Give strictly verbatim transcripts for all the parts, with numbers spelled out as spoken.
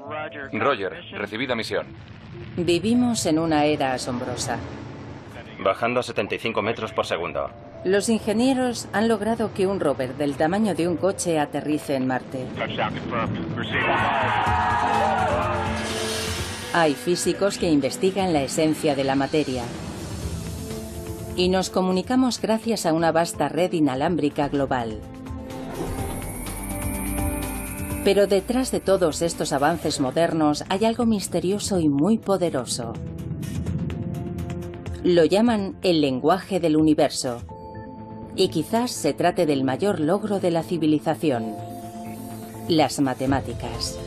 Roger, recibida misión. Vivimos en una era asombrosa. Bajando a setenta y cinco metros por segundo. Los ingenieros han logrado que un rover del tamaño de un coche aterrice en Marte. Hay físicos que investigan la esencia de la materia. Y nos comunicamos gracias a una vasta red inalámbrica global. Pero detrás de todos estos avances modernos hay algo misterioso y muy poderoso. Lo llaman el lenguaje del universo. Y quizás se trate del mayor logro de la civilización: las matemáticas.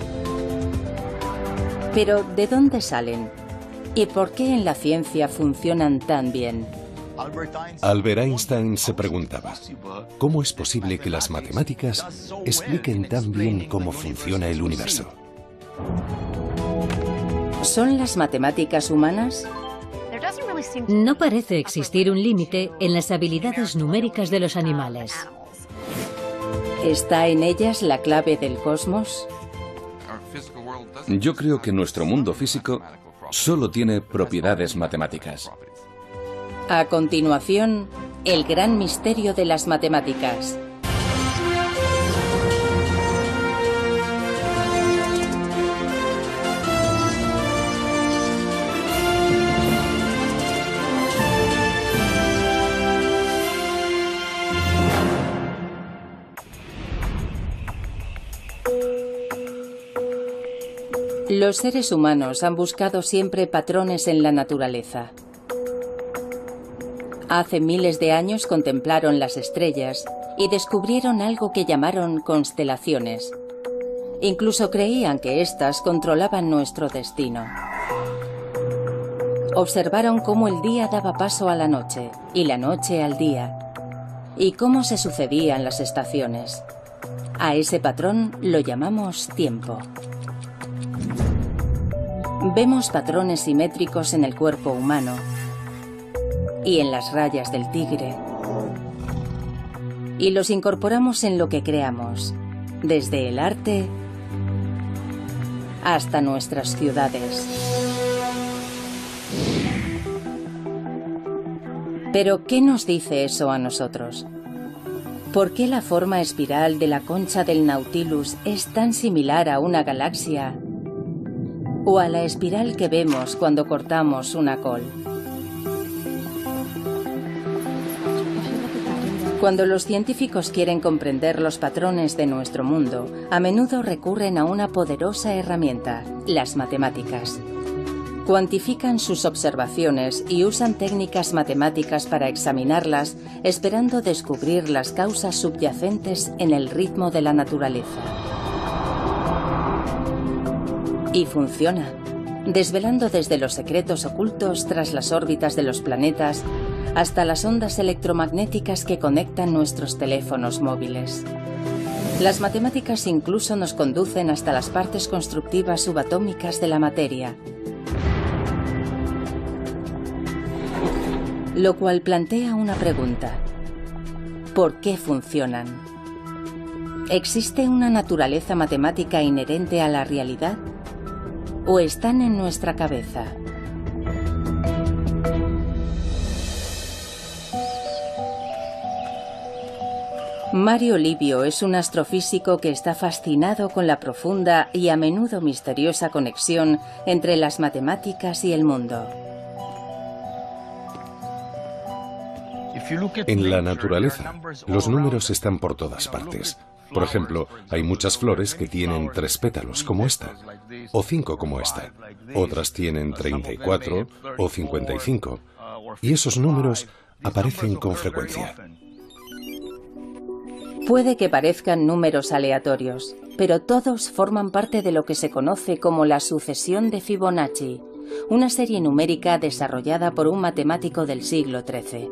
Pero, ¿de dónde salen? ¿Y por qué en la ciencia funcionan tan bien? Albert Einstein se preguntaba, ¿cómo es posible que las matemáticas expliquen tan bien cómo funciona el universo? ¿Son las matemáticas humanas? No parece existir un límite en las habilidades numéricas de los animales. ¿Está en ellas la clave del cosmos? Yo creo que nuestro mundo físico solo tiene propiedades matemáticas. A continuación, el gran misterio de las matemáticas. Los seres humanos han buscado siempre patrones en la naturaleza. Hace miles de años contemplaron las estrellas y descubrieron algo que llamaron constelaciones. Incluso creían que éstas controlaban nuestro destino. Observaron cómo el día daba paso a la noche y la noche al día, y cómo se sucedían las estaciones. A ese patrón lo llamamos tiempo. Vemos patrones simétricos en el cuerpo humano y en las rayas del tigre, y los incorporamos en lo que creamos, desde el arte hasta nuestras ciudades. Pero, ¿qué nos dice eso a nosotros? ¿Por qué la forma espiral de la concha del Nautilus es tan similar a una galaxia o a la espiral que vemos cuando cortamos una col? Cuando los científicos quieren comprender los patrones de nuestro mundo, a menudo recurren a una poderosa herramienta: las matemáticas. Cuantifican sus observaciones y usan técnicas matemáticas para examinarlas, esperando descubrir las causas subyacentes en el ritmo de la naturaleza. Y funciona, desvelando desde los secretos ocultos tras las órbitas de los planetas hasta las ondas electromagnéticas que conectan nuestros teléfonos móviles. Las matemáticas incluso nos conducen hasta las partes constructivas subatómicas de la materia, lo cual plantea una pregunta: ¿por qué funcionan? ¿Existe una naturaleza matemática inherente a la realidad? ¿O están en nuestra cabeza? Mario Livio es un astrofísico que está fascinado con la profunda y a menudo misteriosa conexión entre las matemáticas y el mundo. En la naturaleza, los números están por todas partes. Por ejemplo, hay muchas flores que tienen tres pétalos, como esta, o cinco como esta. Otras tienen treinta y cuatro o cincuenta y cinco, y esos números aparecen con frecuencia. Puede que parezcan números aleatorios, pero todos forman parte de lo que se conoce como la sucesión de Fibonacci, una serie numérica desarrollada por un matemático del siglo trece.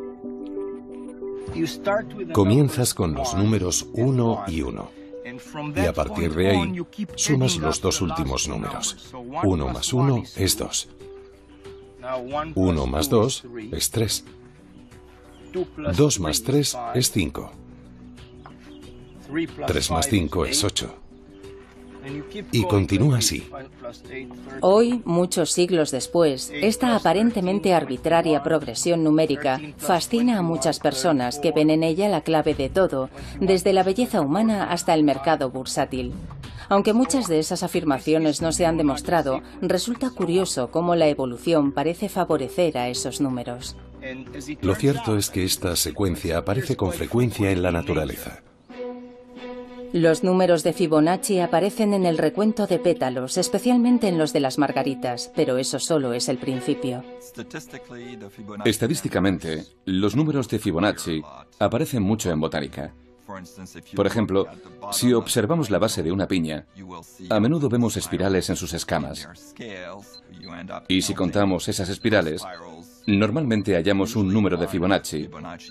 Comienzas con los números uno y uno, y a partir de ahí sumas los dos últimos números. uno más uno es dos. uno más dos es tres. dos más tres es cinco. tres más cinco es ocho. Y continúa así. Hoy, muchos siglos después, esta aparentemente arbitraria progresión numérica fascina a muchas personas que ven en ella la clave de todo, desde la belleza humana hasta el mercado bursátil. Aunque muchas de esas afirmaciones no se han demostrado, resulta curioso cómo la evolución parece favorecer a esos números. Lo cierto es que esta secuencia aparece con frecuencia en la naturaleza. Los números de Fibonacci aparecen en el recuento de pétalos, especialmente en los de las margaritas, pero eso solo es el principio. Estadísticamente, los números de Fibonacci aparecen mucho en botánica. Por ejemplo, si observamos la base de una piña, a menudo vemos espirales en sus escamas. Y si contamos esas espirales, normalmente hallamos un número de Fibonacci.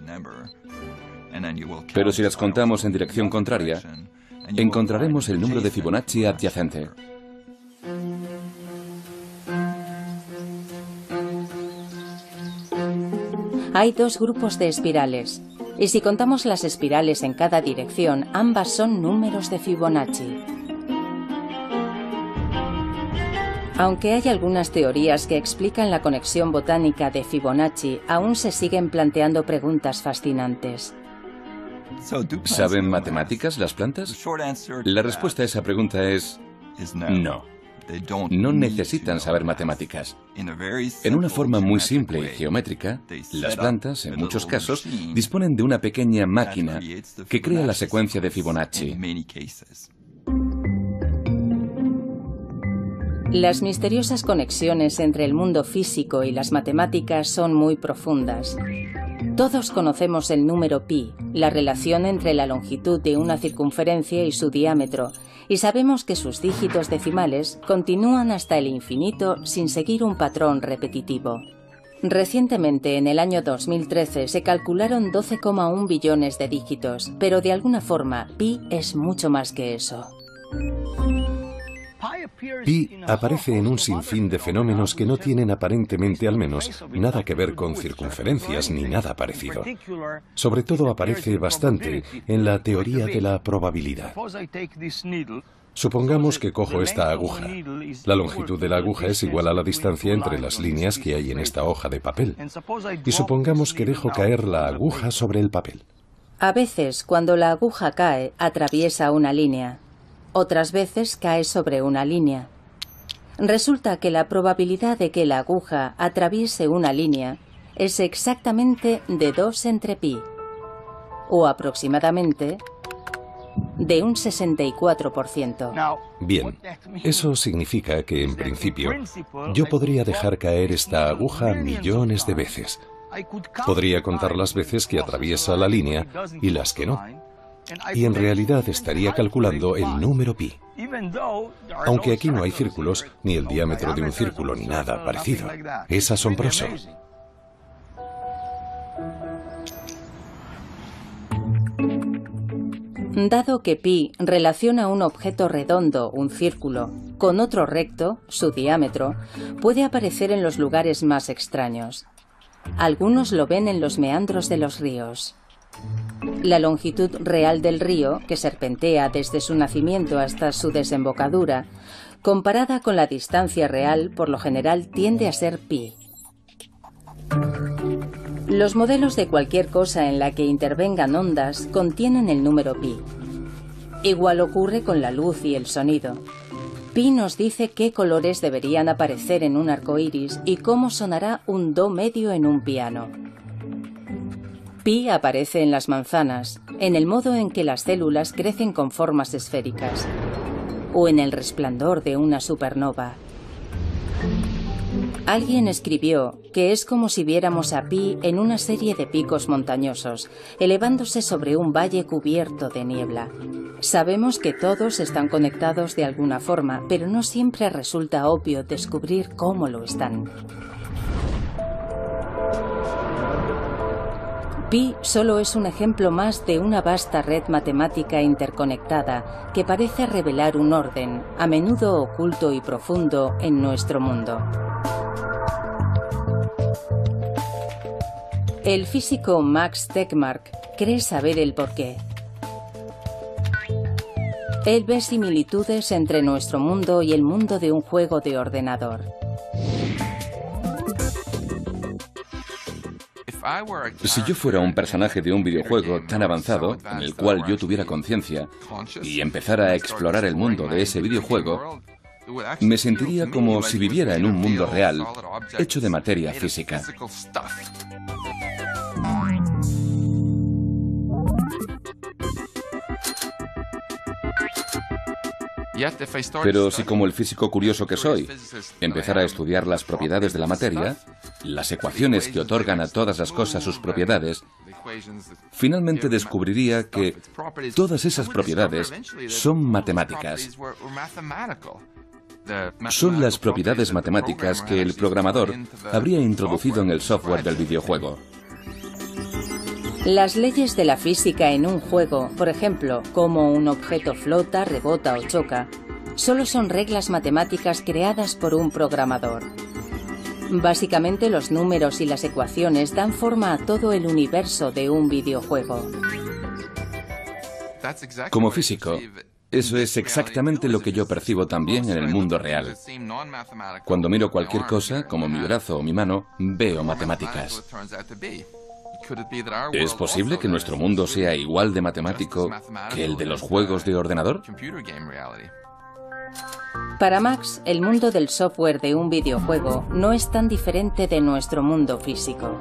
Pero si las contamos en dirección contraria, encontraremos el número de Fibonacci adyacente. Hay dos grupos de espirales, y si contamos las espirales en cada dirección, ambas son números de Fibonacci. Aunque hay algunas teorías que explican la conexión botánica de Fibonacci, aún se siguen planteando preguntas fascinantes. ¿Saben matemáticas las plantas? La respuesta a esa pregunta es no. No necesitan saber matemáticas. En una forma muy simple y geométrica, las plantas, en muchos casos, disponen de una pequeña máquina que crea la secuencia de Fibonacci. Las misteriosas conexiones entre el mundo físico y las matemáticas son muy profundas. Todos conocemos el número pi, la relación entre la longitud de una circunferencia y su diámetro, y sabemos que sus dígitos decimales continúan hasta el infinito sin seguir un patrón repetitivo. Recientemente, en el año dos mil trece, se calcularon doce coma uno billones de dígitos, pero de alguna forma, pi es mucho más que eso. Pi aparece en un sinfín de fenómenos que no tienen aparentemente, al menos, nada que ver con circunferencias ni nada parecido. Sobre todo aparece bastante en la teoría de la probabilidad. Supongamos que cojo esta aguja. La longitud de la aguja es igual a la distancia entre las líneas que hay en esta hoja de papel. Y supongamos que dejo caer la aguja sobre el papel. A veces, cuando la aguja cae, atraviesa una línea. Otras veces cae sobre una línea. Resulta que la probabilidad de que la aguja atraviese una línea es exactamente de dos entre pi, o aproximadamente de un sesenta y cuatro por ciento. Bien, eso significa que, en principio, yo podría dejar caer esta aguja millones de veces. Podría contar las veces que atraviesa la línea y las que no. Y en realidad estaría calculando el número pi. Aunque aquí no hay círculos, ni el diámetro de un círculo, ni nada parecido. Es asombroso. Dado que pi relaciona un objeto redondo, un círculo, con otro recto, su diámetro, puede aparecer en los lugares más extraños. Algunos lo ven en los meandros de los ríos. La longitud real del río, que serpentea desde su nacimiento hasta su desembocadura, comparada con la distancia real, por lo general tiende a ser pi. Los modelos de cualquier cosa en la que intervengan ondas contienen el número pi. Igual ocurre con la luz y el sonido. Pi nos dice qué colores deberían aparecer en un arco iris y cómo sonará un do medio en un piano. Pi aparece en las manzanas, en el modo en que las células crecen con formas esféricas, o en el resplandor de una supernova. Alguien escribió que es como si viéramos a Pi en una serie de picos montañosos, elevándose sobre un valle cubierto de niebla. Sabemos que todos están conectados de alguna forma, pero no siempre resulta obvio descubrir cómo lo están. Pi solo es un ejemplo más de una vasta red matemática interconectada que parece revelar un orden, a menudo oculto y profundo, en nuestro mundo. El físico Max Tegmark cree saber el porqué. Él ve similitudes entre nuestro mundo y el mundo de un juego de ordenador. Si yo fuera un personaje de un videojuego tan avanzado, en el cual yo tuviera conciencia, y empezara a explorar el mundo de ese videojuego, me sentiría como si viviera en un mundo real, hecho de materia física. Pero si, como el físico curioso que soy, empezara a estudiar las propiedades de la materia, las ecuaciones que otorgan a todas las cosas sus propiedades, finalmente descubriría que todas esas propiedades son matemáticas. Son las propiedades matemáticas que el programador habría introducido en el software del videojuego. Las leyes de la física en un juego, por ejemplo, cómo un objeto flota, rebota o choca, solo son reglas matemáticas creadas por un programador. Básicamente, los números y las ecuaciones dan forma a todo el universo de un videojuego. Como físico, eso es exactamente lo que yo percibo también en el mundo real. Cuando miro cualquier cosa, como mi brazo o mi mano, veo matemáticas. ¿Es posible que nuestro mundo sea igual de matemático que el de los juegos de ordenador? Para Max, el mundo del software de un videojuego no es tan diferente de nuestro mundo físico.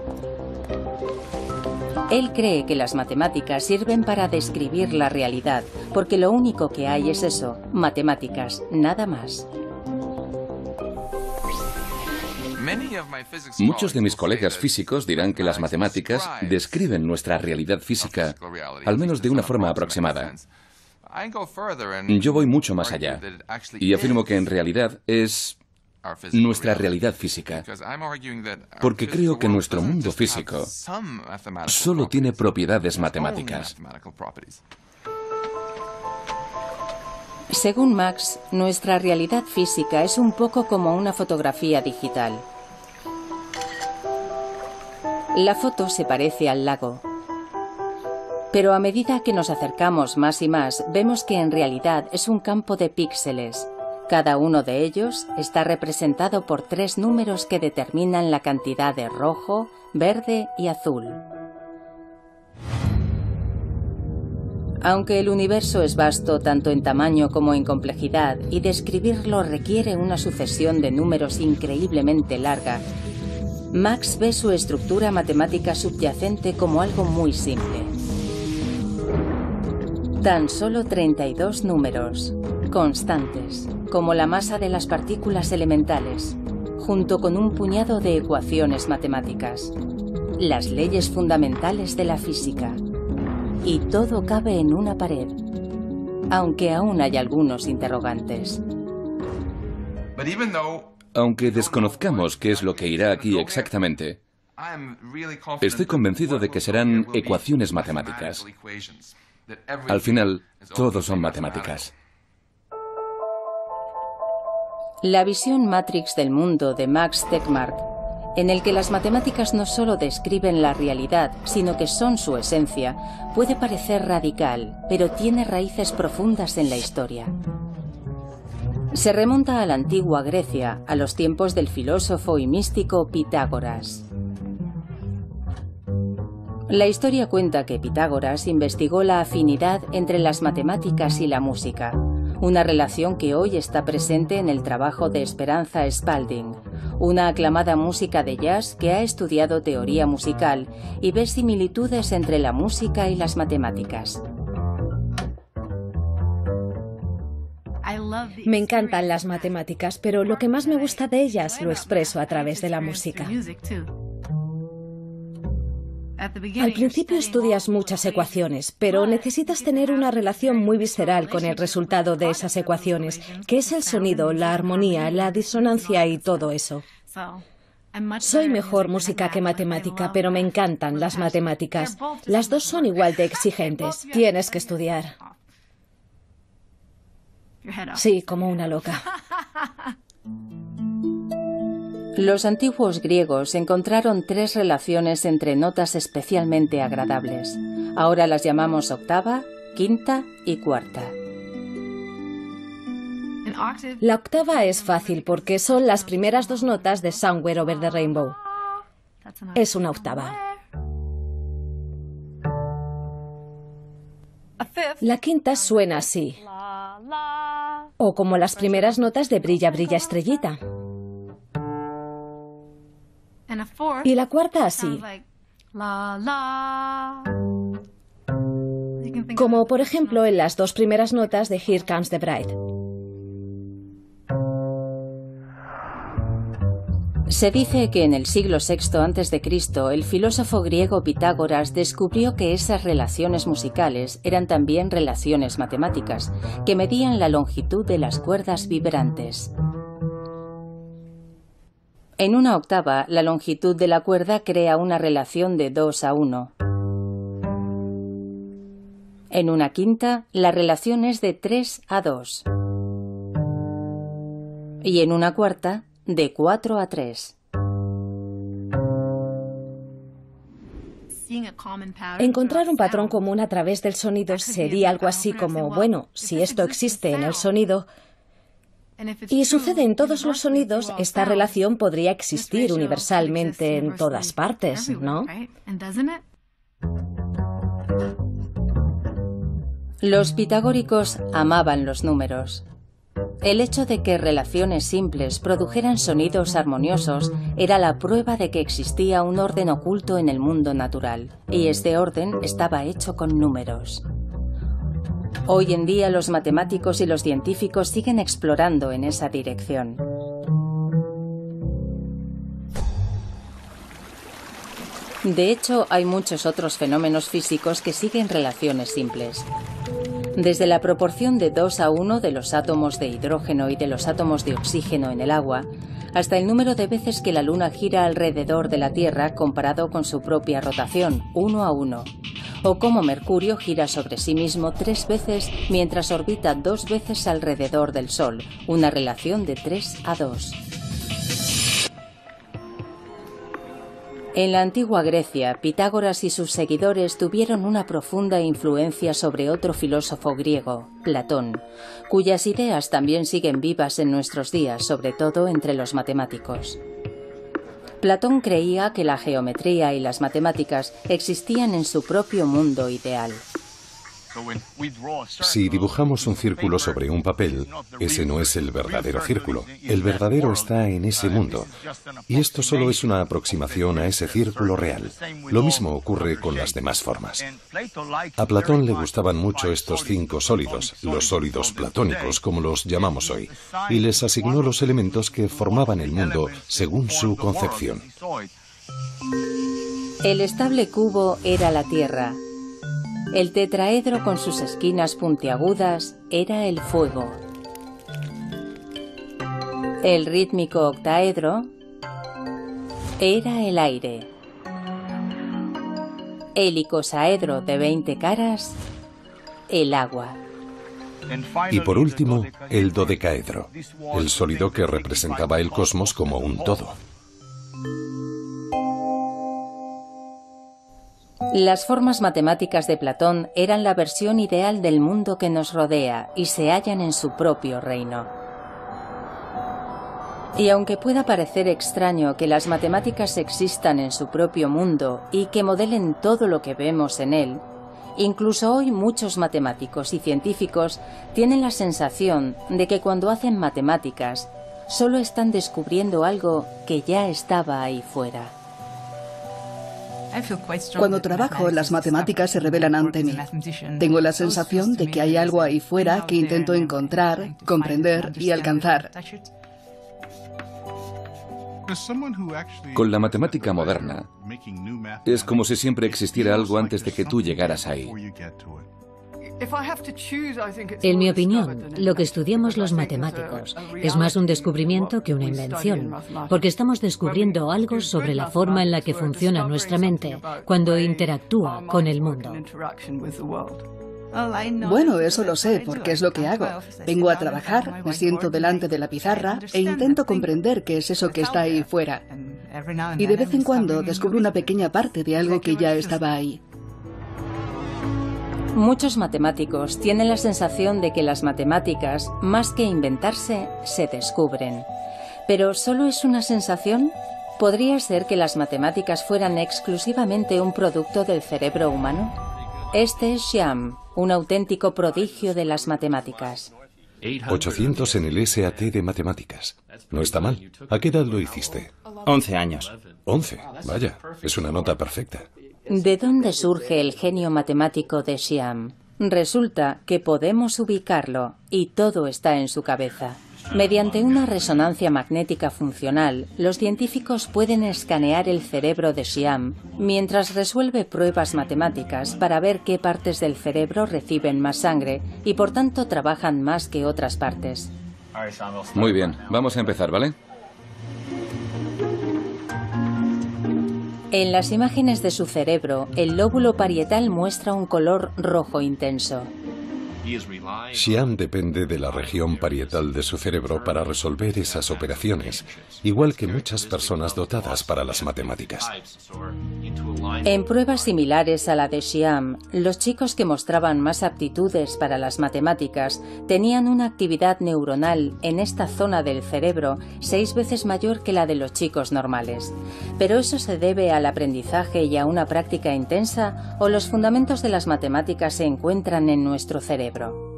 Él cree que las matemáticas sirven para describir la realidad, porque lo único que hay es eso, matemáticas, nada más. Muchos de mis colegas físicos dirán que las matemáticas describen nuestra realidad física, al menos de una forma aproximada. Yo voy mucho más allá y afirmo que en realidad es nuestra realidad física, porque creo que nuestro mundo físico solo tiene propiedades matemáticas. Según Max, nuestra realidad física es un poco como una fotografía digital. La foto se parece al lago. Pero a medida que nos acercamos más y más, vemos que en realidad es un campo de píxeles. Cada uno de ellos está representado por tres números que determinan la cantidad de rojo, verde y azul. Aunque el universo es vasto tanto en tamaño como en complejidad y describirlo requiere una sucesión de números increíblemente larga, Max ve su estructura matemática subyacente como algo muy simple. Tan solo treinta y dos números, constantes, como la masa de las partículas elementales, junto con un puñado de ecuaciones matemáticas, las leyes fundamentales de la física. Y todo cabe en una pared, aunque aún hay algunos interrogantes. Aunque desconozcamos qué es lo que irá aquí exactamente, estoy convencido de que serán ecuaciones matemáticas. Al final, todo son matemáticas. La visión Matrix del mundo de Max Tegmark, en el que las matemáticas no solo describen la realidad, sino que son su esencia, puede parecer radical, pero tiene raíces profundas en la historia. Se remonta a la antigua Grecia, a los tiempos del filósofo y místico Pitágoras. La historia cuenta que Pitágoras investigó la afinidad entre las matemáticas y la música, una relación que hoy está presente en el trabajo de Esperanza Spalding, una aclamada música de jazz que ha estudiado teoría musical y ve similitudes entre la música y las matemáticas. Me encantan las matemáticas, pero lo que más me gusta de ellas lo expreso a través de la música. Al principio estudias muchas ecuaciones, pero necesitas tener una relación muy visceral con el resultado de esas ecuaciones, que es el sonido, la armonía, la disonancia y todo eso. Soy mejor música que matemática, pero me encantan las matemáticas. Las dos son igual de exigentes. Tienes que estudiar. Sí, como una loca. Los antiguos griegos encontraron tres relaciones entre notas especialmente agradables. Ahora las llamamos octava, quinta y cuarta. La octava es fácil porque son las primeras dos notas de Somewhere Over the Rainbow. Es una octava. La quinta suena así, o como las primeras notas de Brilla, brilla, estrellita. Y la cuarta así, como por ejemplo en las dos primeras notas de Here Comes the Bride. Se dice que en el siglo sexto antes de Cristo el filósofo griego Pitágoras descubrió que esas relaciones musicales eran también relaciones matemáticas, que medían la longitud de las cuerdas vibrantes. En una octava, la longitud de la cuerda crea una relación de dos a uno. En una quinta, la relación es de tres a dos. Y en una cuarta, de cuatro a tres. Encontrar un patrón común a través del sonido sería algo así como, bueno, si esto existe en el sonido y sucede en todos los sonidos, esta relación podría existir universalmente en todas partes, ¿no? Los pitagóricos amaban los números. El hecho de que relaciones simples produjeran sonidos armoniosos era la prueba de que existía un orden oculto en el mundo natural, y este orden estaba hecho con números. Hoy en día los matemáticos y los científicos siguen explorando en esa dirección. De hecho, hay muchos otros fenómenos físicos que siguen relaciones simples. Desde la proporción de dos a uno de los átomos de hidrógeno y de los átomos de oxígeno en el agua, hasta el número de veces que la Luna gira alrededor de la Tierra comparado con su propia rotación, uno a uno, o cómo Mercurio gira sobre sí mismo tres veces mientras orbita dos veces alrededor del Sol, una relación de tres a dos. En la antigua Grecia, Pitágoras y sus seguidores tuvieron una profunda influencia sobre otro filósofo griego, Platón, cuyas ideas también siguen vivas en nuestros días, sobre todo entre los matemáticos. Platón creía que la geometría y las matemáticas existían en su propio mundo ideal. Si dibujamos un círculo sobre un papel, ese no es el verdadero círculo. El verdadero está en ese mundo. Y esto solo es una aproximación a ese círculo real. Lo mismo ocurre con las demás formas. A Platón le gustaban mucho estos cinco sólidos, los sólidos platónicos, como los llamamos hoy, y les asignó los elementos que formaban el mundo según su concepción. El estable cubo era la Tierra. El tetraedro con sus esquinas puntiagudas era el fuego. El rítmico octaedro era el aire. El icosaedro de veinte caras, el agua. Y por último, el dodecaedro, el sólido que representaba el cosmos como un todo. Las formas matemáticas de Platón eran la versión ideal del mundo que nos rodea y se hallan en su propio reino. Y aunque pueda parecer extraño que las matemáticas existan en su propio mundo y que modelen todo lo que vemos en él, incluso hoy muchos matemáticos y científicos tienen la sensación de que cuando hacen matemáticas solo están descubriendo algo que ya estaba ahí fuera. Cuando trabajo, las matemáticas se revelan ante mí. Tengo la sensación de que hay algo ahí fuera que intento encontrar, comprender y alcanzar. Con la matemática moderna, es como si siempre existiera algo antes de que tú llegaras ahí. En mi opinión, lo que estudiamos los matemáticos es más un descubrimiento que una invención, porque estamos descubriendo algo sobre la forma en la que funciona nuestra mente cuando interactúa con el mundo. Bueno, eso lo sé, porque es lo que hago. Vengo a trabajar, me siento delante de la pizarra e intento comprender qué es eso que está ahí fuera. Y de vez en cuando descubro una pequeña parte de algo que ya estaba ahí. Muchos matemáticos tienen la sensación de que las matemáticas, más que inventarse, se descubren. ¿Pero solo es una sensación? ¿Podría ser que las matemáticas fueran exclusivamente un producto del cerebro humano? Este es Xiam, un auténtico prodigio de las matemáticas. ochocientos en el S A T de matemáticas. No está mal. ¿A qué edad lo hiciste? once años. once. Vaya, es una nota perfecta. ¿De dónde surge el genio matemático de Xiam? Resulta que podemos ubicarlo y todo está en su cabeza. Mediante una resonancia magnética funcional, los científicos pueden escanear el cerebro de Xiam mientras resuelve pruebas matemáticas para ver qué partes del cerebro reciben más sangre y por tanto trabajan más que otras partes. Muy bien, vamos a empezar, ¿vale? En las imágenes de su cerebro, el lóbulo parietal muestra un color rojo intenso. Xiam depende de la región parietal de su cerebro para resolver esas operaciones, igual que muchas personas dotadas para las matemáticas. En pruebas similares a la de Xiam, los chicos que mostraban más aptitudes para las matemáticas tenían una actividad neuronal en esta zona del cerebro seis veces mayor que la de los chicos normales. ¿Pero eso se debe al aprendizaje y a una práctica intensa o los fundamentos de las matemáticas se encuentran en nuestro cerebro?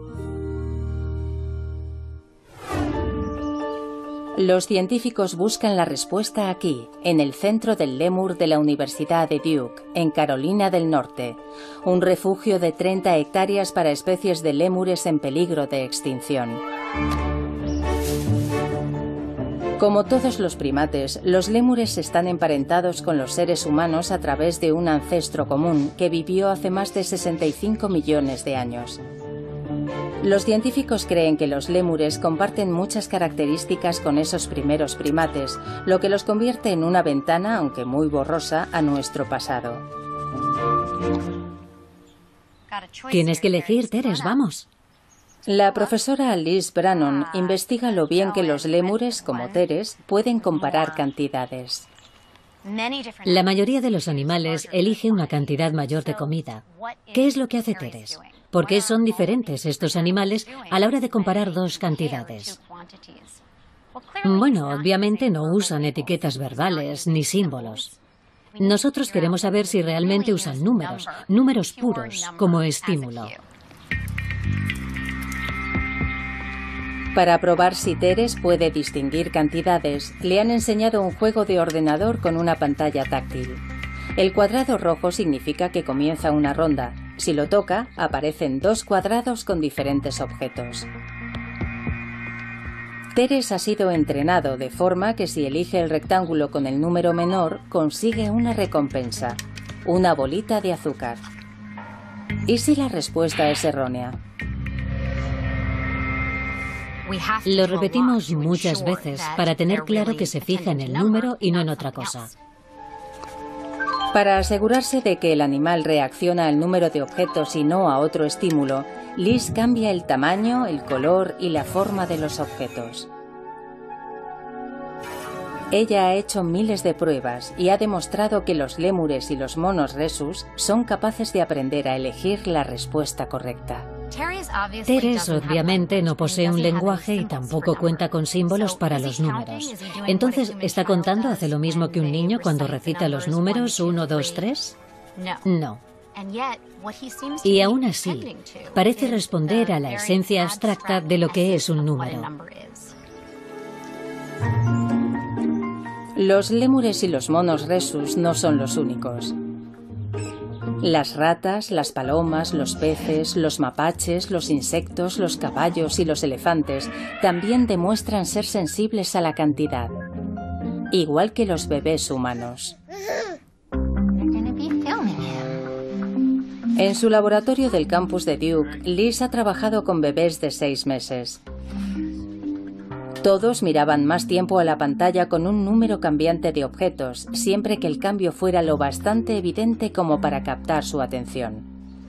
Los científicos buscan la respuesta aquí, en el centro del lémur de la Universidad de Duke, en Carolina del Norte, un refugio de treinta hectáreas para especies de lémures en peligro de extinción. Como todos los primates, los lémures están emparentados con los seres humanos a través de un ancestro común que vivió hace más de sesenta y cinco millones de años. Los científicos creen que los lémures comparten muchas características con esos primeros primates, lo que los convierte en una ventana, aunque muy borrosa, a nuestro pasado. Tienes que elegir, Teres, vamos. La profesora Liz Brannon investiga lo bien que los lémures, como Teres, pueden comparar cantidades. La mayoría de los animales elige una cantidad mayor de comida. ¿Qué es lo que hace Teres? ¿Por qué son diferentes estos animales a la hora de comparar dos cantidades? Bueno, obviamente no usan etiquetas verbales ni símbolos. Nosotros queremos saber si realmente usan números, números puros, como estímulo. Para probar si Teres puede distinguir cantidades, le han enseñado un juego de ordenador con una pantalla táctil. El cuadrado rojo significa que comienza una ronda. Si lo toca, aparecen dos cuadrados con diferentes objetos. Teres ha sido entrenado de forma que si elige el rectángulo con el número menor, consigue una recompensa, una bolita de azúcar. ¿Y si la respuesta es errónea? Lo repetimos muchas veces para tener claro que se fija en el número y no en otra cosa. Para asegurarse de que el animal reacciona al número de objetos y no a otro estímulo, Liz cambia el tamaño, el color y la forma de los objetos. Ella ha hecho miles de pruebas y ha demostrado que los lémures y los monos rhesus son capaces de aprender a elegir la respuesta correcta. Teres obviamente no posee un lenguaje y tampoco cuenta con símbolos para los números. Entonces, ¿está contando hace lo mismo que un niño cuando recita los números uno, dos, tres? No. Y aún así, parece responder a la esencia abstracta de lo que es un número. Los lémures y los monos rhesus no son los únicos. Las ratas, las palomas, los peces, los mapaches, los insectos, los caballos y los elefantes también demuestran ser sensibles a la cantidad, igual que los bebés humanos. En su laboratorio del campus de Duke, Liz ha trabajado con bebés de seis meses. Todos miraban más tiempo a la pantalla con un número cambiante de objetos, siempre que el cambio fuera lo bastante evidente como para captar su atención.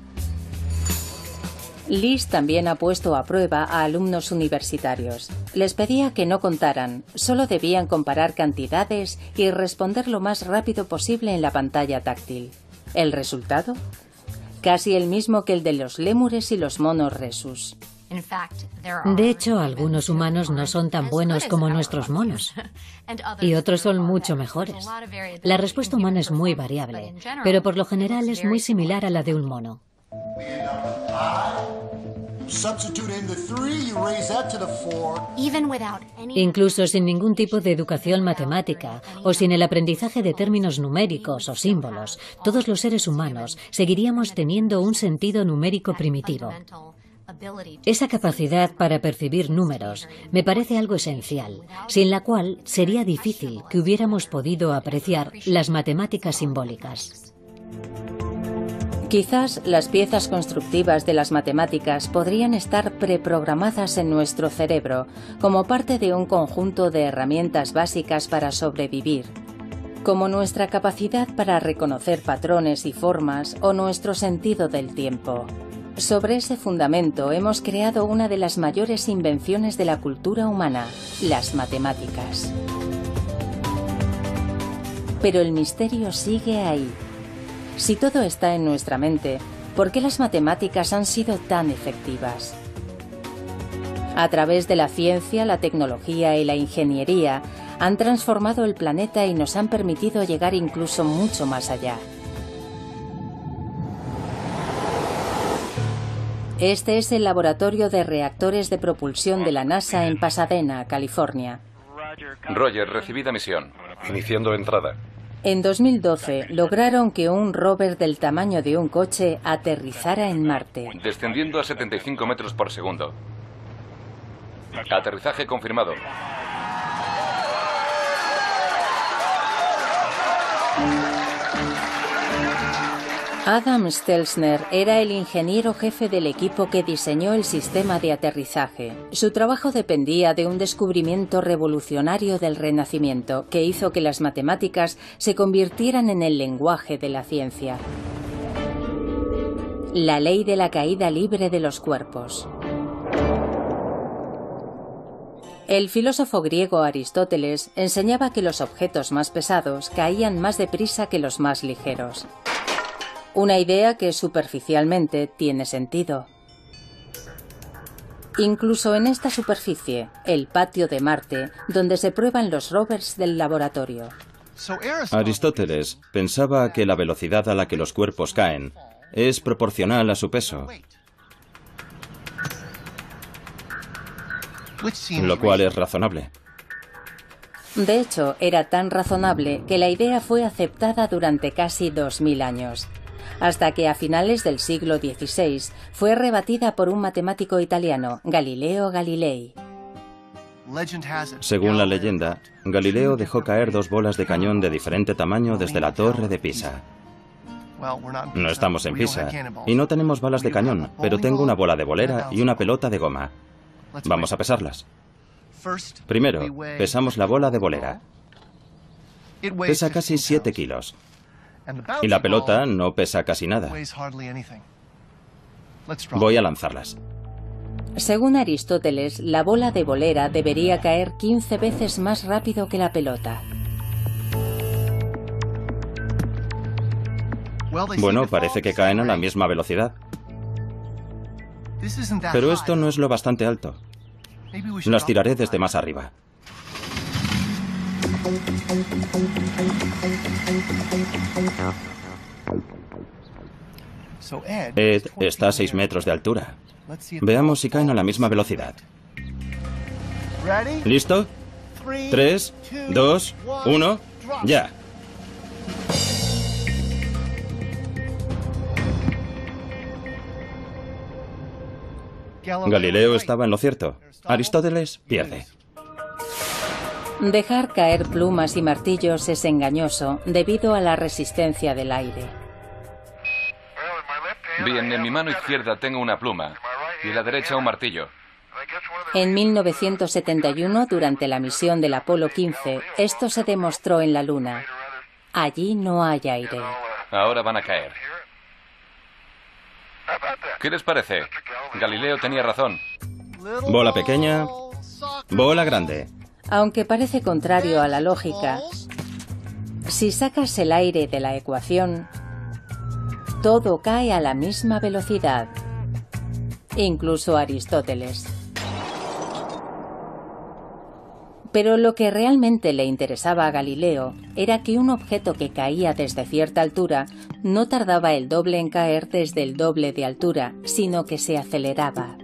Liz también ha puesto a prueba a alumnos universitarios. Les pedía que no contaran, solo debían comparar cantidades y responder lo más rápido posible en la pantalla táctil. ¿El resultado? casi el mismo que el de los lémures y los monos rhesus. De hecho, algunos humanos no son tan buenos como nuestros monos, y otros son mucho mejores. La respuesta humana es muy variable, pero por lo general es muy similar a la de un mono. Incluso sin ningún tipo de educación matemática o sin el aprendizaje de términos numéricos o símbolos, todos los seres humanos seguiríamos teniendo un sentido numérico primitivo. Esa capacidad para percibir números me parece algo esencial, sin la cual sería difícil que hubiéramos podido apreciar las matemáticas simbólicas. Quizás las piezas constructivas de las matemáticas podrían estar preprogramadas en nuestro cerebro como parte de un conjunto de herramientas básicas para sobrevivir, como nuestra capacidad para reconocer patrones y formas o nuestro sentido del tiempo. Sobre ese fundamento hemos creado una de las mayores invenciones de la cultura humana, las matemáticas. Pero el misterio sigue ahí. Si todo está en nuestra mente, ¿por qué las matemáticas han sido tan efectivas? A través de la ciencia, la tecnología y la ingeniería, han transformado el planeta y nos han permitido llegar incluso mucho más allá. Este es el laboratorio de reactores de propulsión de la NASA en Pasadena, California. Roger, recibida misión. Iniciando entrada. En dos mil doce lograron que un rover del tamaño de un coche aterrizara en Marte. Descendiendo a setenta y cinco metros por segundo. Aterrizaje confirmado. Adam Stelzner era el ingeniero jefe del equipo que diseñó el sistema de aterrizaje. Su trabajo dependía de un descubrimiento revolucionario del Renacimiento que hizo que las matemáticas se convirtieran en el lenguaje de la ciencia. La ley de la caída libre de los cuerpos. El filósofo griego Aristóteles enseñaba que los objetos más pesados caían más deprisa que los más ligeros. Una idea que superficialmente tiene sentido. Incluso en esta superficie, el patio de Marte, donde se prueban los rovers del laboratorio. Aristóteles pensaba que la velocidad a la que los cuerpos caen es proporcional a su peso, lo cual es razonable. De hecho, era tan razonable que la idea fue aceptada durante casi dos mil años, hasta que a finales del siglo dieciséis fue rebatida por un matemático italiano, Galileo Galilei. Según la leyenda, Galileo dejó caer dos bolas de cañón de diferente tamaño desde la torre de Pisa. No estamos en Pisa y no tenemos balas de cañón, pero tengo una bola de bolera y una pelota de goma. Vamos a pesarlas. Primero, pesamos la bola de bolera. Pesa casi siete kilos. Y la pelota no pesa casi nada. Voy a lanzarlas. Según Aristóteles, la bola de bolera debería caer quince veces más rápido que la pelota. Bueno, parece que caen a la misma velocidad. Pero esto no es lo bastante alto. Las tiraré desde más arriba. Ed está a seis metros de altura. Veamos si caen a la misma velocidad. ¿Listo? Tres, dos, uno, ya. Galileo estaba en lo cierto. Aristóteles pierde. Dejar caer plumas y martillos es engañoso debido a la resistencia del aire. Bien, en mi mano izquierda tengo una pluma y en la derecha un martillo. En mil novecientos setenta y uno, durante la misión del Apolo quince, esto se demostró en la Luna. Allí no hay aire. Ahora van a caer. ¿Qué les parece? Galileo tenía razón. Bola pequeña, bola grande. Aunque parece contrario a la lógica, si sacas el aire de la ecuación, todo cae a la misma velocidad. Incluso Aristóteles. Pero lo que realmente le interesaba a Galileo era que un objeto que caía desde cierta altura no tardaba el doble en caer desde el doble de altura, sino que se aceleraba.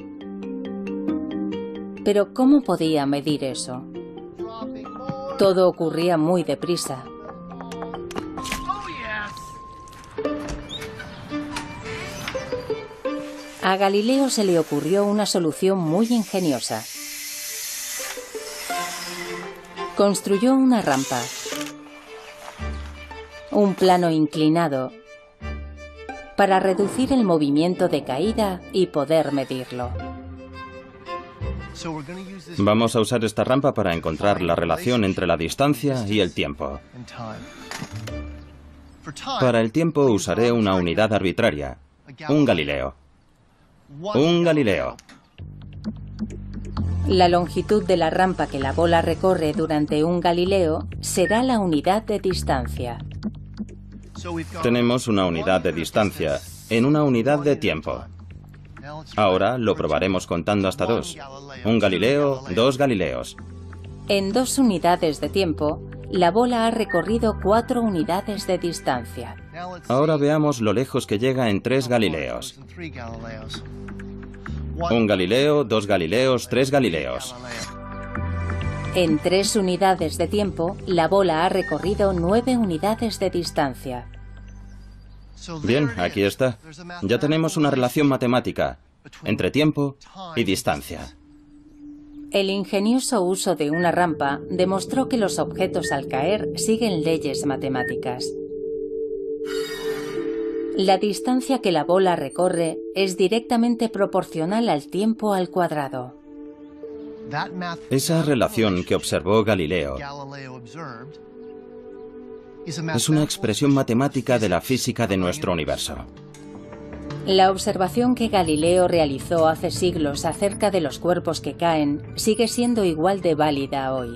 Pero ¿cómo podía medir eso? Todo ocurría muy deprisa. A Galileo se le ocurrió una solución muy ingeniosa. Construyó una rampa, un plano inclinado, para reducir el movimiento de caída y poder medirlo. Vamos a usar esta rampa para encontrar la relación entre la distancia y el tiempo. Para el tiempo usaré una unidad arbitraria, un Galileo. Un Galileo. La longitud de la rampa que la bola recorre durante un Galileo será la unidad de distancia. Tenemos una unidad de distancia en una unidad de tiempo. Ahora lo probaremos contando hasta dos. Un Galileo, dos Galileos. En dos unidades de tiempo, la bola ha recorrido cuatro unidades de distancia. Ahora veamos lo lejos que llega en tres Galileos. Un Galileo, dos Galileos, tres Galileos. En tres unidades de tiempo, la bola ha recorrido nueve unidades de distancia. Bien, aquí está. Ya tenemos una relación matemática entre tiempo y distancia. El ingenioso uso de una rampa demostró que los objetos al caer siguen leyes matemáticas. La distancia que la bola recorre es directamente proporcional al tiempo al cuadrado. Esa relación que observó Galileo es una expresión matemática de la física de nuestro universo. La observación que Galileo realizó hace siglos acerca de los cuerpos que caen sigue siendo igual de válida hoy.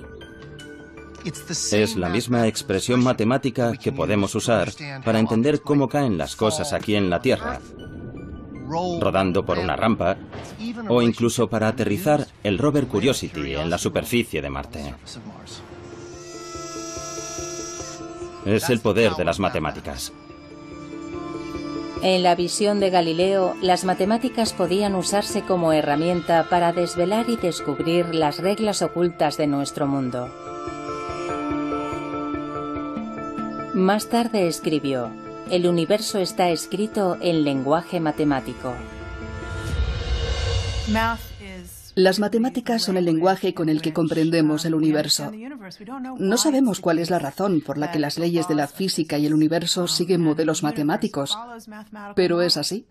Es la misma expresión matemática que podemos usar para entender cómo caen las cosas aquí en la Tierra, rodando por una rampa, o incluso para aterrizar el rover Curiosity en la superficie de Marte. Es el poder de las matemáticas. En la visión de Galileo, las matemáticas podían usarse como herramienta para desvelar y descubrir las reglas ocultas de nuestro mundo. Más tarde escribió: "El universo está escrito en lenguaje matemático". Las matemáticas son el lenguaje con el que comprendemos el universo. No sabemos cuál es la razón por la que las leyes de la física y el universo siguen modelos matemáticos, pero es así.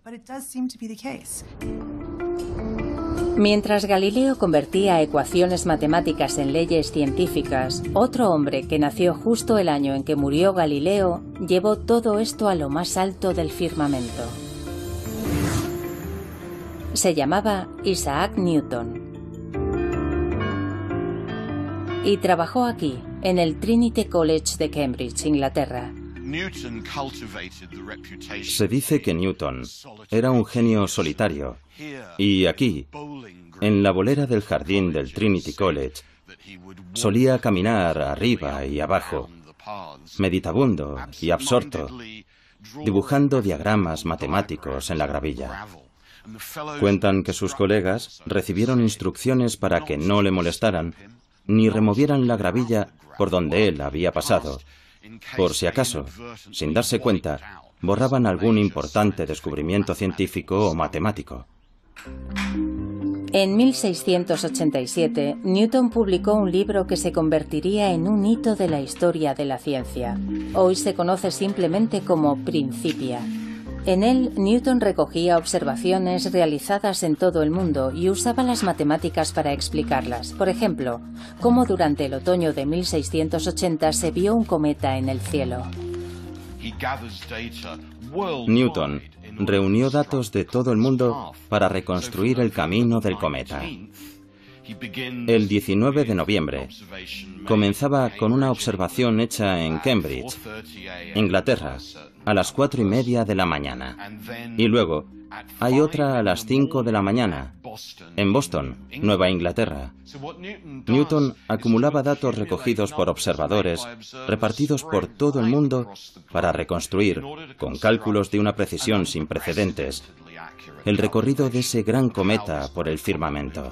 Mientras Galileo convertía ecuaciones matemáticas en leyes científicas, otro hombre que nació justo el año en que murió Galileo llevó todo esto a lo más alto del firmamento. Se llamaba Isaac Newton. Y trabajó aquí, en el Trinity College de Cambridge, Inglaterra. Se dice que Newton era un genio solitario, y aquí, en la bolera del jardín del Trinity College, solía caminar arriba y abajo, meditabundo y absorto, dibujando diagramas matemáticos en la gravilla. Cuentan que sus colegas recibieron instrucciones para que no le molestaran ni removieran la gravilla por donde él había pasado, por si acaso, sin darse cuenta, borraban algún importante descubrimiento científico o matemático. En mil seiscientos ochenta y siete, Newton publicó un libro que se convertiría en un hito de la historia de la ciencia. Hoy se conoce simplemente como Principia. En él, Newton recogía observaciones realizadas en todo el mundo y usaba las matemáticas para explicarlas. Por ejemplo, cómo durante el otoño de mil seiscientos ochenta se vio un cometa en el cielo. Newton reunió datos de todo el mundo para reconstruir el camino del cometa. El diecinueve de noviembre comenzaba con una observación hecha en Cambridge, Inglaterra, a las cuatro y media de la mañana. Y luego hay otra a las cinco de la mañana, en Boston, Nueva Inglaterra. Newton acumulaba datos recogidos por observadores repartidos por todo el mundo para reconstruir, con cálculos de una precisión sin precedentes, el recorrido de ese gran cometa por el firmamento.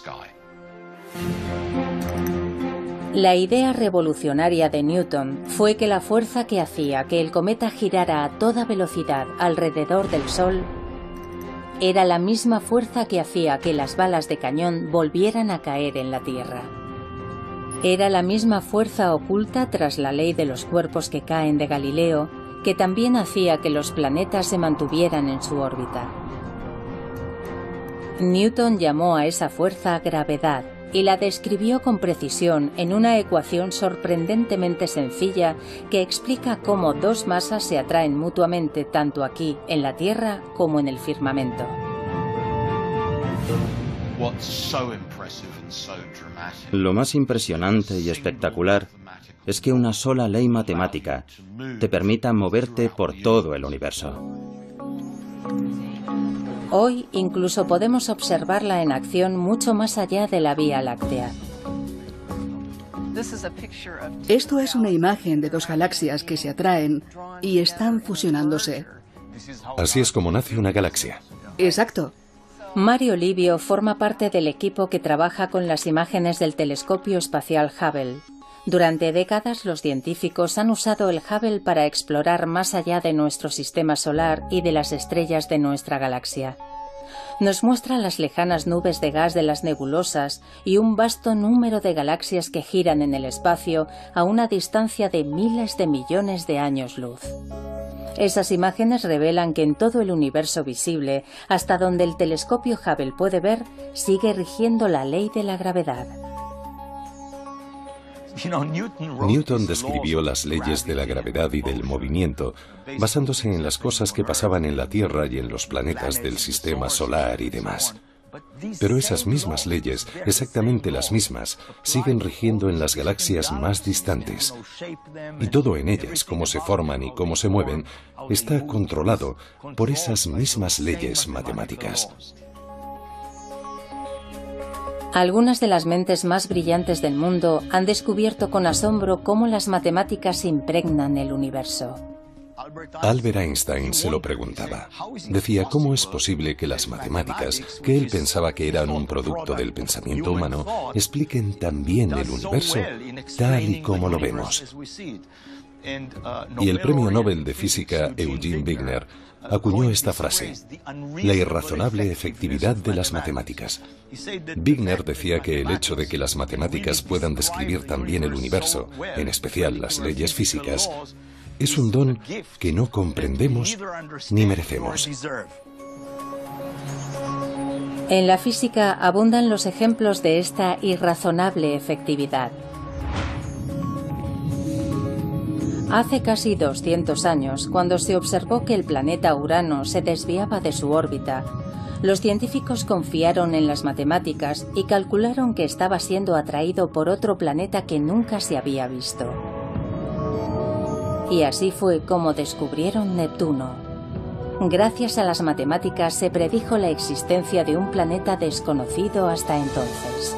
La idea revolucionaria de Newton fue que la fuerza que hacía que el cometa girara a toda velocidad alrededor del Sol era la misma fuerza que hacía que las balas de cañón volvieran a caer en la Tierra. Era la misma fuerza oculta tras la ley de los cuerpos que caen de Galileo, que también hacía que los planetas se mantuvieran en su órbita. Newton llamó a esa fuerza gravedad y la describió con precisión en una ecuación sorprendentemente sencilla que explica cómo dos masas se atraen mutuamente tanto aquí, en la Tierra, como en el firmamento. Lo más impresionante y espectacular es que una sola ley matemática te permita moverte por todo el universo. Hoy incluso podemos observarla en acción mucho más allá de la Vía Láctea. Esto es una imagen de dos galaxias que se atraen y están fusionándose. Así es como nace una galaxia. Exacto. Mario Livio forma parte del equipo que trabaja con las imágenes del telescopio espacial Hubble. Durante décadas los científicos han usado el Hubble para explorar más allá de nuestro sistema solar y de las estrellas de nuestra galaxia. Nos muestra las lejanas nubes de gas de las nebulosas y un vasto número de galaxias que giran en el espacio a una distancia de miles de millones de años luz. Esas imágenes revelan que en todo el universo visible, hasta donde el telescopio Hubble puede ver, sigue rigiendo la ley de la gravedad. Newton describió las leyes de la gravedad y del movimiento basándose en las cosas que pasaban en la Tierra y en los planetas del sistema solar y demás. Pero esas mismas leyes, exactamente las mismas, siguen rigiendo en las galaxias más distantes. Y todo en ellas, cómo se forman y cómo se mueven, está controlado por esas mismas leyes matemáticas. Algunas de las mentes más brillantes del mundo han descubierto con asombro cómo las matemáticas impregnan el universo. Albert Einstein se lo preguntaba. Decía, ¿cómo es posible que las matemáticas, que él pensaba que eran un producto del pensamiento humano, expliquen tan bien el universo tal y como lo vemos? Y el premio Nobel de Física Eugene Wigner acuñó esta frase: la irrazonable efectividad de las matemáticas. Wigner decía que el hecho de que las matemáticas puedan describir también el universo, en especial las leyes físicas, es un don que no comprendemos ni merecemos. En la física abundan los ejemplos de esta irrazonable efectividad. Hace casi doscientos años, cuando se observó que el planeta Urano se desviaba de su órbita, los científicos confiaron en las matemáticas y calcularon que estaba siendo atraído por otro planeta que nunca se había visto. Y así fue como descubrieron Neptuno. Gracias a las matemáticas se predijo la existencia de un planeta desconocido hasta entonces.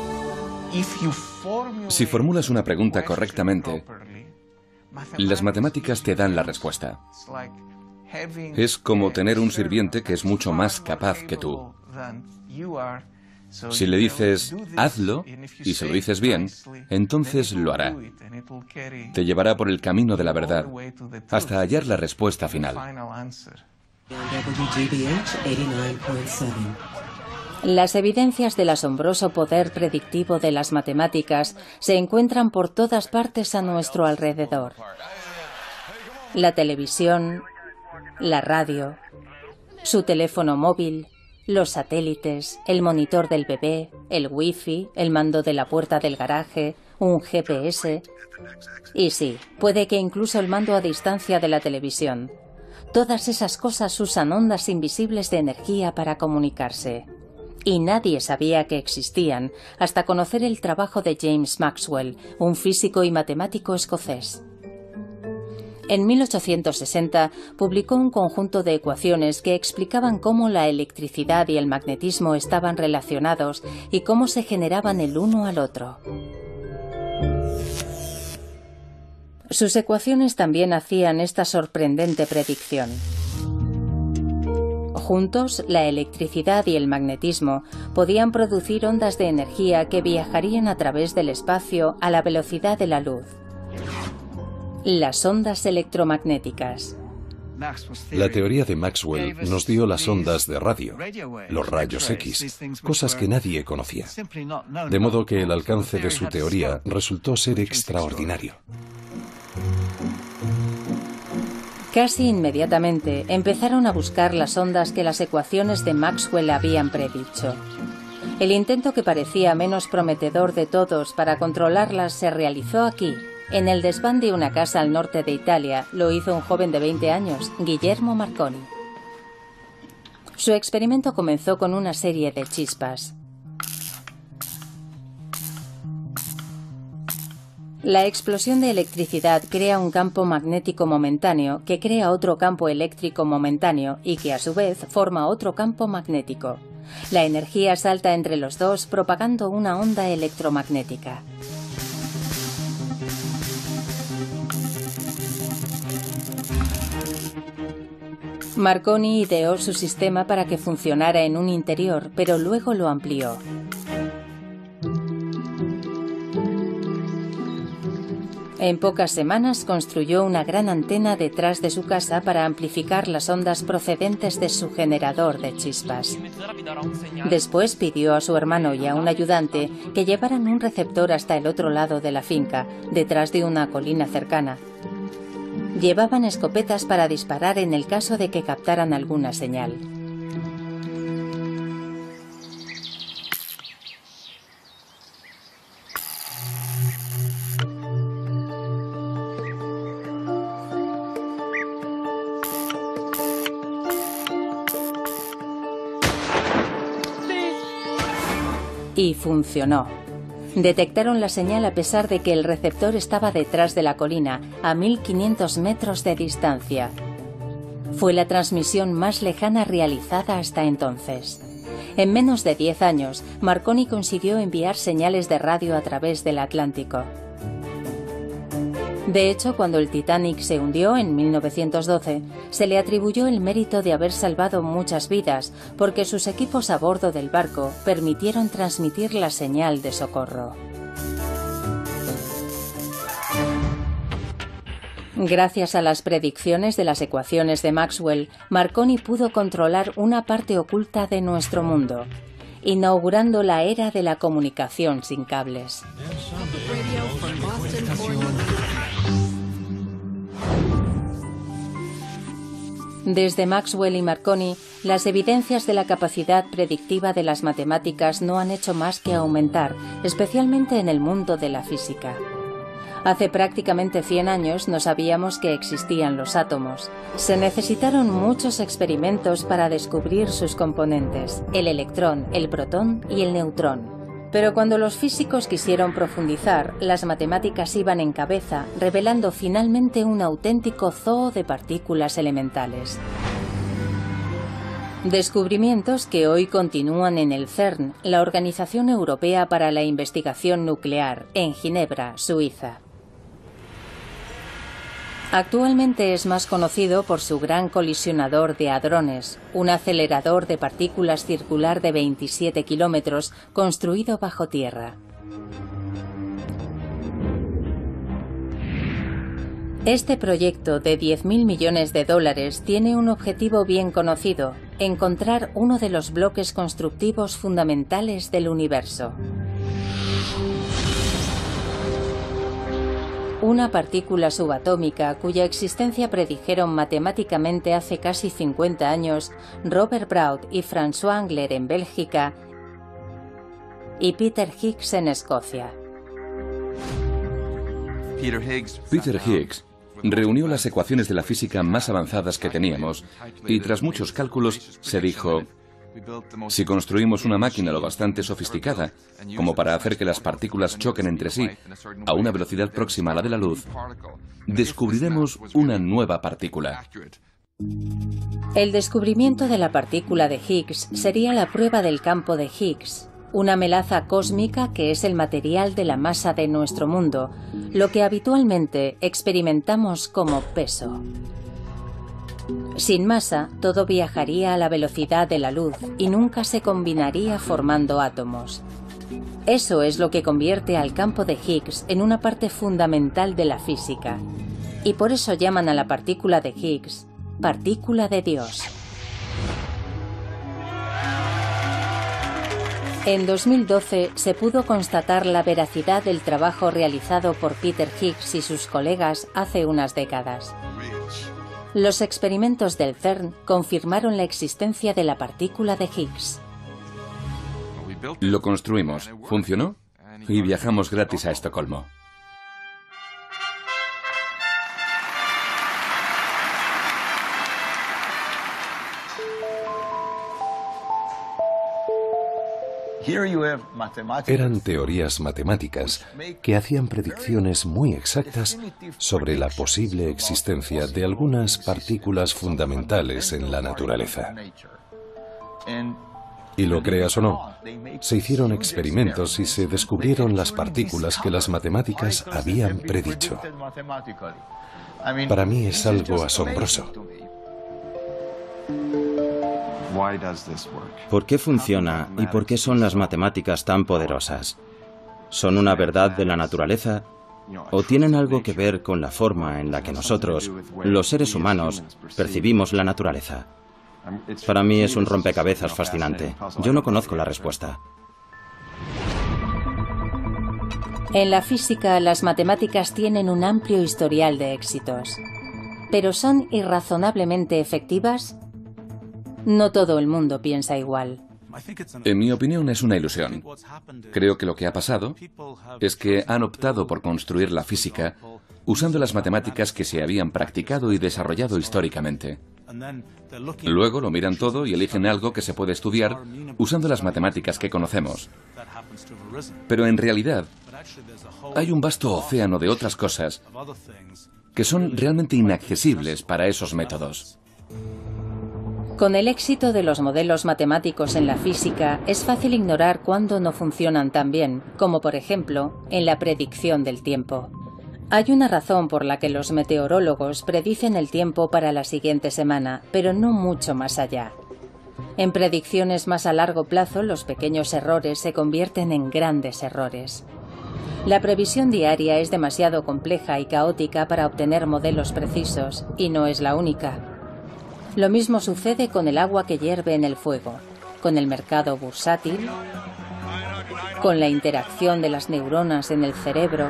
Si formulas una pregunta correctamente, las matemáticas te dan la respuesta. Es como tener un sirviente que es mucho más capaz que tú. Si le dices, hazlo, y se lo dices bien, entonces lo hará. Te llevará por el camino de la verdad, hasta hallar la respuesta final. Las evidencias del asombroso poder predictivo de las matemáticas se encuentran por todas partes a nuestro alrededor. La televisión, la radio, su teléfono móvil, los satélites, el monitor del bebé, el wifi, el mando de la puerta del garaje, un G P S. Y sí, puede que incluso el mando a distancia de la televisión. Todas esas cosas usan ondas invisibles de energía para comunicarse. y nadie sabía que existían hasta conocer el trabajo de James Maxwell, un físico y matemático escocés. En mil ochocientos sesenta publicó un conjunto de ecuaciones que explicaban cómo la electricidad y el magnetismo estaban relacionados y cómo se generaban el uno al otro. Sus ecuaciones también hacían esta sorprendente predicción. Juntos, la electricidad y el magnetismo podían producir ondas de energía que viajarían a través del espacio a la velocidad de la luz. Las ondas electromagnéticas. La teoría de Maxwell nos dio las ondas de radio, los rayos X, cosas que nadie conocía. De modo que el alcance de su teoría resultó ser extraordinario. Casi inmediatamente empezaron a buscar las ondas que las ecuaciones de Maxwell habían predicho. El intento que parecía menos prometedor de todos para controlarlas se realizó aquí. En el desván de una casa al norte de Italia lo hizo un joven de veinte años, Guillermo Marconi. Su experimento comenzó con una serie de chispas. La explosión de electricidad crea un campo magnético momentáneo que crea otro campo eléctrico momentáneo y que a su vez forma otro campo magnético. La energía salta entre los dos propagando una onda electromagnética. Marconi ideó su sistema para que funcionara en un interior, pero luego lo amplió. En pocas semanas construyó una gran antena detrás de su casa para amplificar las ondas procedentes de su generador de chispas. Después pidió a su hermano y a un ayudante que llevaran un receptor hasta el otro lado de la finca, detrás de una colina cercana. Llevaban escopetas para disparar en el caso de que captaran alguna señal. Y funcionó. Detectaron la señal a pesar de que el receptor estaba detrás de la colina, a mil quinientos metros de distancia. Fue la transmisión más lejana realizada hasta entonces. En menos de diez años, Marconi consiguió enviar señales de radio a través del Atlántico. De hecho, cuando el Titanic se hundió en mil novecientos doce, se le atribuyó el mérito de haber salvado muchas vidas, porque sus equipos a bordo del barco permitieron transmitir la señal de socorro. Gracias a las predicciones de las ecuaciones de Maxwell, Marconi pudo controlar una parte oculta de nuestro mundo, inaugurando la era de la comunicación sin cables. Desde Maxwell y Marconi, las evidencias de la capacidad predictiva de las matemáticas no han hecho más que aumentar, especialmente en el mundo de la física. Hace prácticamente cien años no sabíamos que existían los átomos. Se necesitaron muchos experimentos para descubrir sus componentes, el electrón, el protón y el neutrón. Pero cuando los físicos quisieron profundizar, las matemáticas iban en cabeza, revelando finalmente un auténtico zoo de partículas elementales. Descubrimientos que hoy continúan en el CERN, la Organización Europea para la Investigación Nuclear, en Ginebra, Suiza. Actualmente es más conocido por su gran colisionador de hadrones, un acelerador de partículas circular de veintisiete kilómetros construido bajo tierra. Este proyecto de diez mil millones de dólares tiene un objetivo bien conocido: encontrar uno de los bloques constructivos fundamentales del universo. Una partícula subatómica cuya existencia predijeron matemáticamente hace casi cincuenta años Robert Brout y François Englert en Bélgica y Peter Higgs en Escocia. Peter Higgs reunió las ecuaciones de la física más avanzadas que teníamos y tras muchos cálculos se dijo: Si construimos una máquina lo bastante sofisticada como para hacer que las partículas choquen entre sí a una velocidad próxima a la de la luz, descubriremos una nueva partícula. El descubrimiento de la partícula de Higgs sería la prueba del campo de Higgs, una melaza cósmica que es el material de la masa de nuestro mundo, lo que habitualmente experimentamos como peso. Sin masa, todo viajaría a la velocidad de la luz y nunca se combinaría formando átomos. Eso es lo que convierte al campo de Higgs en una parte fundamental de la física, y por eso llaman a la partícula de Higgs partícula de Dios. En dos mil doce se pudo constatar la veracidad del trabajo realizado por Peter Higgs y sus colegas hace unas décadas. Los experimentos del CERN confirmaron la existencia de la partícula de Higgs. Lo construimos, funcionó y viajamos gratis a Estocolmo. Eran teorías matemáticas que hacían predicciones muy exactas sobre la posible existencia de algunas partículas fundamentales en la naturaleza. Y lo creas o no, se hicieron experimentos y se descubrieron las partículas que las matemáticas habían predicho. Para mí es algo asombroso. ¿Por qué funciona y por qué son las matemáticas tan poderosas? ¿Son una verdad de la naturaleza o tienen algo que ver con la forma en la que nosotros, los seres humanos, percibimos la naturaleza? Para mí es un rompecabezas fascinante. Yo no conozco la respuesta. En la física, las matemáticas tienen un amplio historial de éxitos. ¿Pero son irrazonablemente efectivas? No todo el mundo piensa igual. En mi opinión es una ilusión. Creo que lo que ha pasado es que han optado por construir la física usando las matemáticas que se habían practicado y desarrollado históricamente. Luego lo miran todo y eligen algo que se puede estudiar usando las matemáticas que conocemos. Pero en realidad hay un vasto océano de otras cosas que son realmente inaccesibles para esos métodos. Con el éxito de los modelos matemáticos en la física, es fácil ignorar cuándo no funcionan tan bien, como por ejemplo, en la predicción del tiempo. Hay una razón por la que los meteorólogos predicen el tiempo para la siguiente semana, pero no mucho más allá. En predicciones más a largo plazo, los pequeños errores se convierten en grandes errores. La previsión diaria es demasiado compleja y caótica para obtener modelos precisos, y no es la única. Lo mismo sucede con el agua que hierve en el fuego, con el mercado bursátil, con la interacción de las neuronas en el cerebro,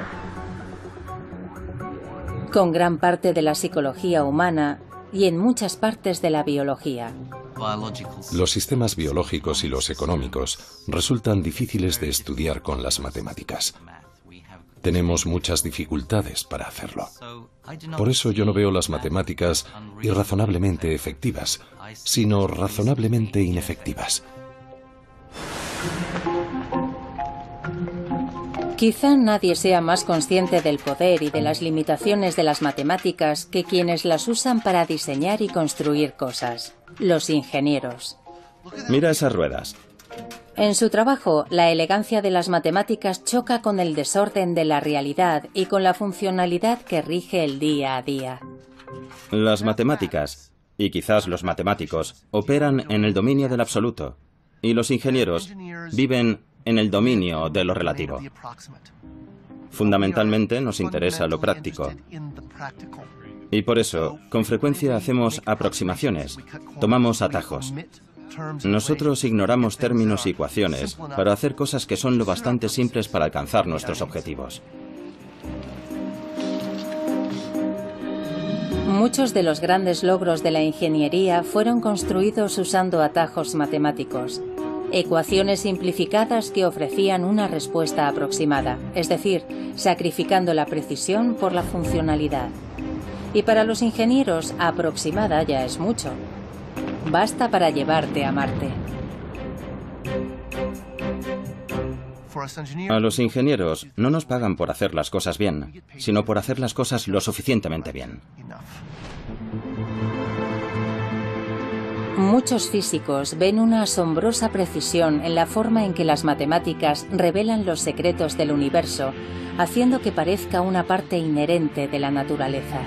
con gran parte de la psicología humana y en muchas partes de la biología. Los sistemas biológicos y los económicos resultan difíciles de estudiar con las matemáticas. Tenemos muchas dificultades para hacerlo. Por eso yo no veo las matemáticas irrazonablemente efectivas, sino razonablemente inefectivas. Quizá nadie sea más consciente del poder y de las limitaciones de las matemáticas que quienes las usan para diseñar y construir cosas, los ingenieros. Mira esas ruedas. En su trabajo, la elegancia de las matemáticas choca con el desorden de la realidad y con la funcionalidad que rige el día a día. Las matemáticas, y quizás los matemáticos, operan en el dominio del absoluto, y los ingenieros viven en el dominio de lo relativo. Fundamentalmente nos interesa lo práctico. Y por eso, con frecuencia hacemos aproximaciones, tomamos atajos. Nosotros ignoramos términos y ecuaciones para hacer cosas que son lo bastante simples para alcanzar nuestros objetivos. Muchos de los grandes logros de la ingeniería fueron construidos usando atajos matemáticos, ecuaciones simplificadas que ofrecían una respuesta aproximada, es decir, sacrificando la precisión por la funcionalidad. Y para los ingenieros, aproximada ya es mucho. Basta para llevarte a Marte. A los ingenieros no nos pagan por hacer las cosas bien, sino por hacer las cosas lo suficientemente bien. Muchos físicos ven una asombrosa precisión en la forma en que las matemáticas revelan los secretos del universo, haciendo que parezca una parte inherente de la naturaleza.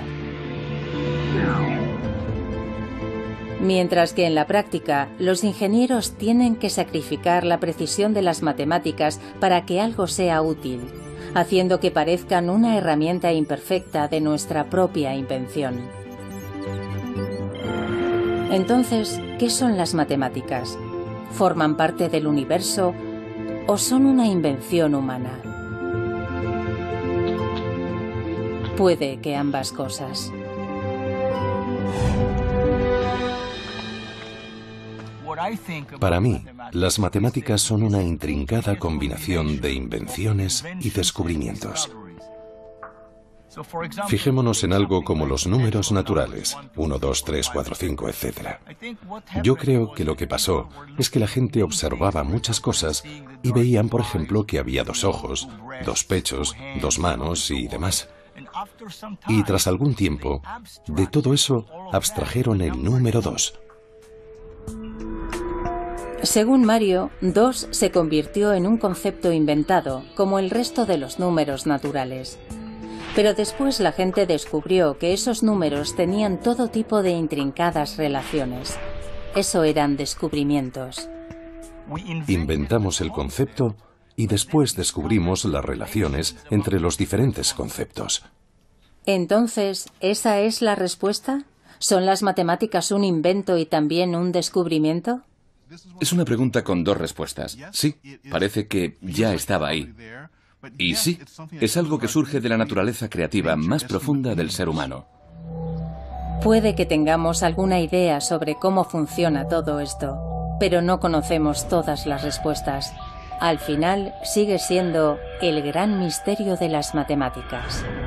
Mientras que en la práctica, los ingenieros tienen que sacrificar la precisión de las matemáticas para que algo sea útil, haciendo que parezcan una herramienta imperfecta de nuestra propia invención. Entonces, ¿qué son las matemáticas? ¿Forman parte del universo o son una invención humana? Puede que ambas cosas. Para mí, las matemáticas son una intrincada combinación de invenciones y descubrimientos. Fijémonos en algo como los números naturales, uno, dos, tres, cuatro, cinco, etcétera. Yo creo que lo que pasó es que la gente observaba muchas cosas y veían, por ejemplo, que había dos ojos, dos pechos, dos manos y demás. Y tras algún tiempo, de todo eso abstrajeron el número dos. Según Mario, dos se convirtió en un concepto inventado, como el resto de los números naturales. Pero después la gente descubrió que esos números tenían todo tipo de intrincadas relaciones. Eso eran descubrimientos. Inventamos el concepto y después descubrimos las relaciones entre los diferentes conceptos. Entonces, ¿esa es la respuesta? ¿Son las matemáticas un invento y también un descubrimiento? Es una pregunta con dos respuestas. Sí, parece que ya estaba ahí. Y sí, es algo que surge de la naturaleza creativa más profunda del ser humano. Puede que tengamos alguna idea sobre cómo funciona todo esto, pero no conocemos todas las respuestas. Al final, sigue siendo el gran misterio de las matemáticas.